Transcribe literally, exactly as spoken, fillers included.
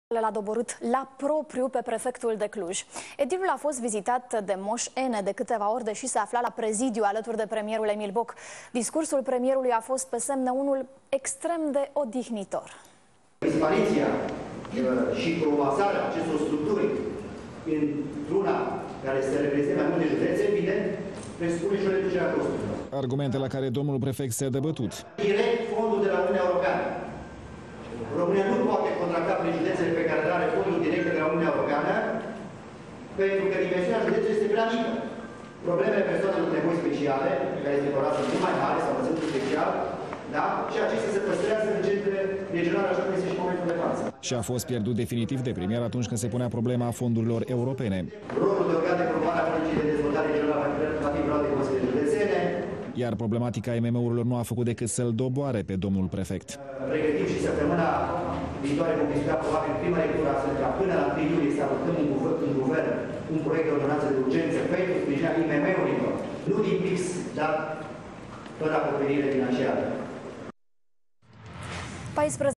L-a doborât la propriu pe prefectul de Cluj. Edilul a fost vizitat de Moș Ene de câteva ori, deși se afla la prezidiu alături de premierul Emil Boc. Discursul premierului a fost pe semne unul extrem de odihnitor. Dispariția și colapsarea acestor structuri într-una care se reprezintă mai multe județe, evident, presupune și o reducere a costurilor. Argumente la care domnul prefect s-a debătut. Direct fondul de la Uniunea Europeană. România nu poate contracta prin județele pe care are fonduri directe de la Uniunea Europeană, pentru că dimensiunea județului este prea mică. Problemele persoanelor cu nevoi speciale, pe care este vorba, sunt mult mai mari sau în centru special, da? Și acestea se păstrează în centrele regionale, așa cum este și momentul de față. Și a fost pierdut definitiv de premier atunci când se punea problema fondurilor europene. Rolul de organ de promovare a politicii de dezvoltare regională va fi luat de Consiliile Județene. Iar problematica M M U-urilor nu a făcut decât să-l doboare pe domnul prefect. Pregătim și săptămâna viitoare vom discuta probabil prima lectură, astfel ca până la întâi iulie să adoptăm în guvern, în guvern un proiect de ordonanță de urgență pentru sprijinirea I M M-urilor, nu din P I X, dar fără acoperire financiară.